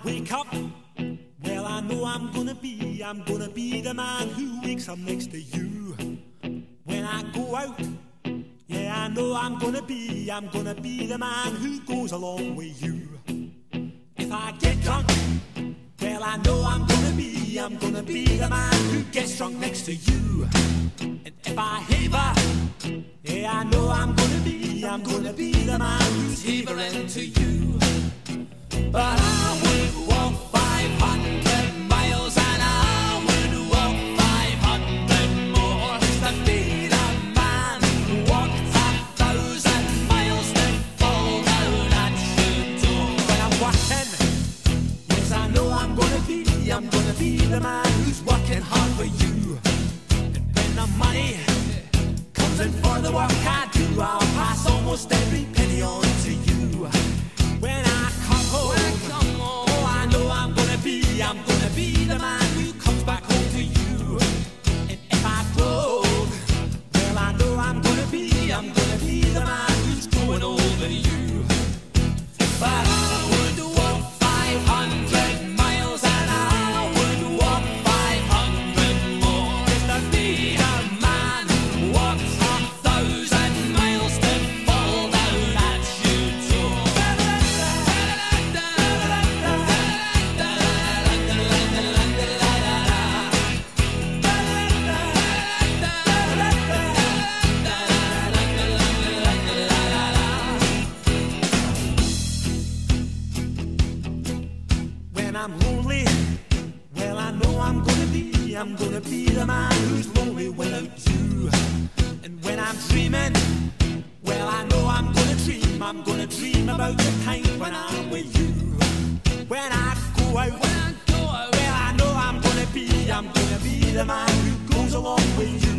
wake up, well, I know I'm gonna be the man who wakes up next to you. When I go out, yeah, I know I'm gonna be the man who goes along with you. If I get drunk, well, I know I'm gonna be the man who gets drunk next to you. And if I haver, yeah, I know I'm gonna be the man who's havering to you. But I would walk 500 miles and I would walk 500 more just to be the man who walked 1,000 miles to fall down at your door. When I'm working, yes, I know I'm gonna be the man who's working hard for you. And when the money comes in for the work I do, I'll pass almost every penny on to you. When I come home, oh, I know I'm gonna be the man who comes back home to you. And if I broke, well, I know I'm gonna be the man who's going over you. But I would walk 500 miles and I would walk 500 more just to be the man who walks 1,000 miles to fall down at your door. When I'm lonely, well, I know I'm gonna be the man who's lonely without you. And when I'm dreaming, well, I know I'm gonna dream about the time when I'm with you. When I go out, well, I know I'm gonna be the man who goes along with you.